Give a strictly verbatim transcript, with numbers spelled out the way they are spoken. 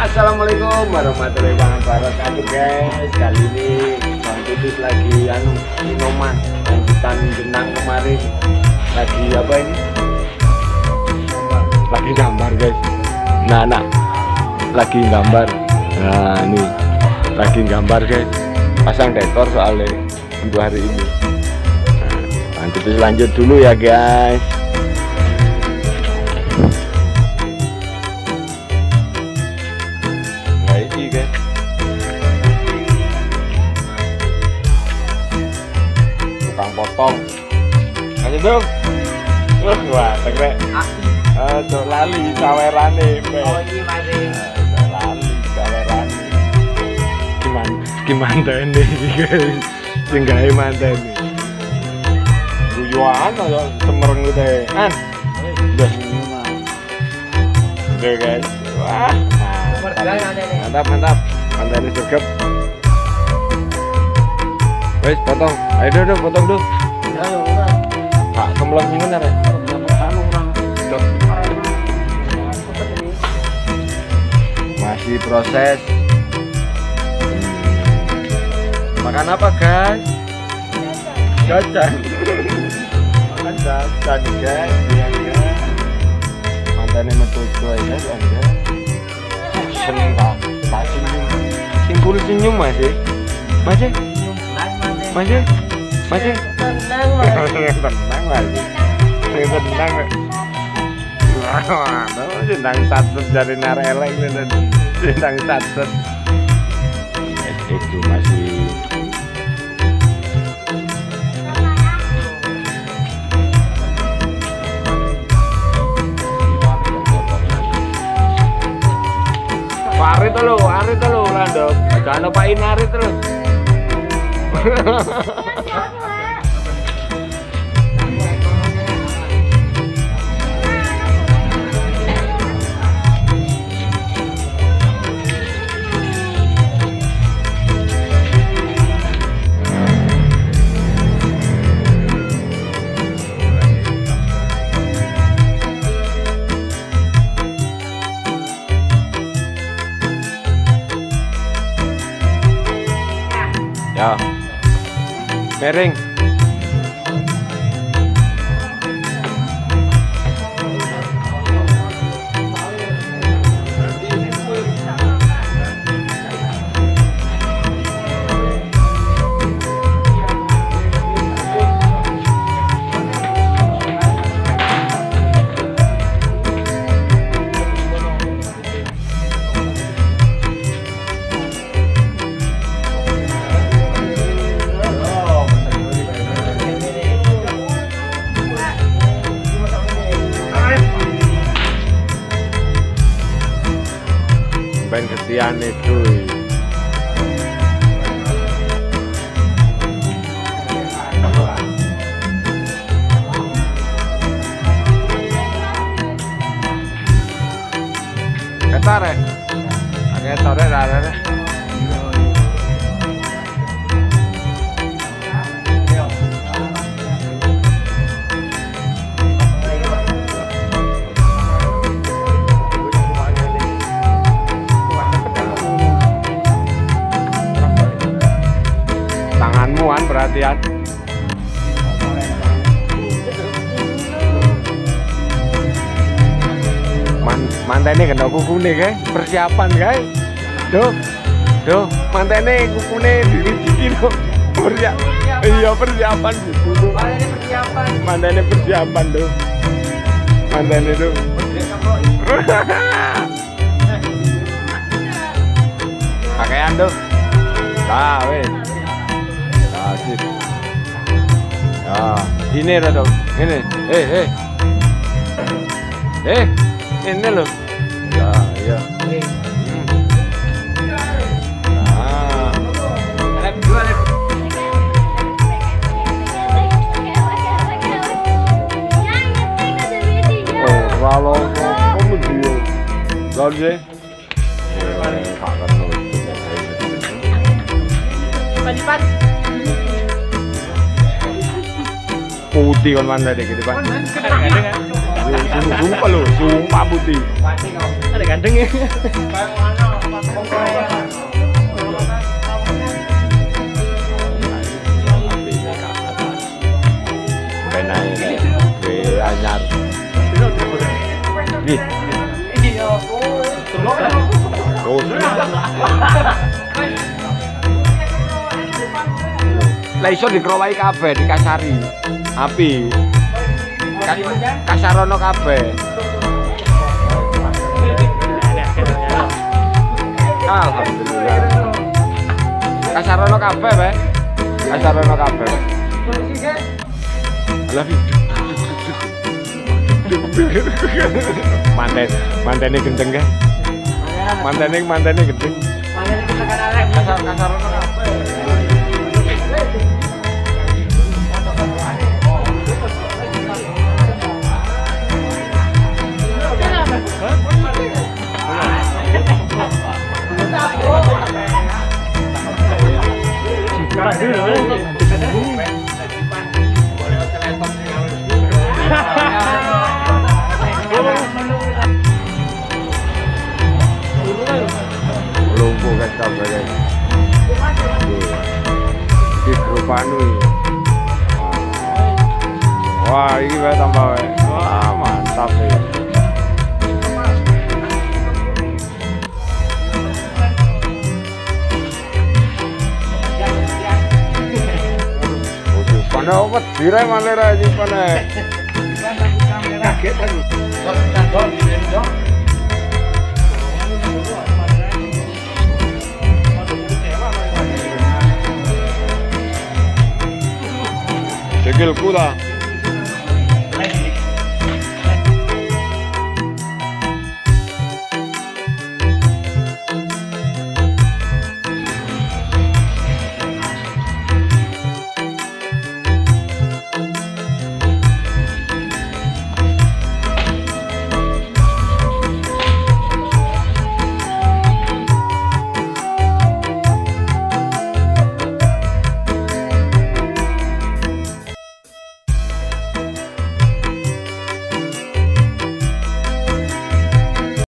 Assalamualaikum warahmatullahi wabarakatuh guys. Kali ini Bang Tutis lagi anu minuman lanjutan jenang kemarin. Lagi apa ini? Lagi gambar guys. Nah, nah, lagi gambar. Nah, ini lagi gambar guys. Pasang dekor soalnya untuk hari ini. Nah, Bang Tutis lanjut dulu ya guys. Guys, tukang potong aja dong. Wah, tegre aduh lali sawerane oh ini masih lali sawerane gimana gimana ini guys sing gawe mantene guyuan aja semereng gede an udah udah guys. Wah, mantap mantap mantap ini sergap. Wes potong, ayo dulu potong dulu. Ayo udah. Pak kemlong ini bener ya? Anu kurang. Masih proses. Makan apa guys? Jajan. Makan jajan guys, ya guys. Mantannya metu cuy guys, anda. Seneng tak? Tak senyum. Simpul senyum masih. Masih. Masih, masih tenang masih, tenang masih, tenang. Wah, tenang satset dari nareleng dan tenang satset. Itu masih. Hari itu lo, hari itu lo, landop. Jangan lupain hari itu lo. Ya, miring. Ben kesian itu. Ketar ya? Ketar ya, ada ya. Tanganmuan perhatian. Man, mantene kena kukune guys, persiapan guys. Duh, duh, mantene kukune dirijiki loh. Persiapan, iya persiapan gitu. Mantene persiapan. Mantene persiapan tuh. Mantene tuh. Pakaian tuh. Nah, wes. Asik. Ya, ini lah dong. Ini, eh, eh, eh, ini loh. Ya, ya. Hmm. Nah, ada dua lagi. Oh, kalau kamu dia, kalau dia, eh, kangen loh. Padipan. Putih kan mana deh gitu Pak. Gandeng kan? Sumpah lo, sumpah putih. Ada gandeng ya. anyar. Nggih. Oh. Lah iso dikrowahi kabeh, dikasari. Api. Kasarono kabeh. Alhamdulillah. Kasarono kabeh, Pak. Kasarono kabeh. Love you. Manten, mantene gendeng ke? Mantene, mantene gendeng. Kasar, kasar kabeh. Lumpuh guys, kabeh guys. Di grup anu. Wah, ini wae tambah wae. Wah, mantap ya. Pana wedi ra manera iki pana. Kaget aku. Sikilku lah.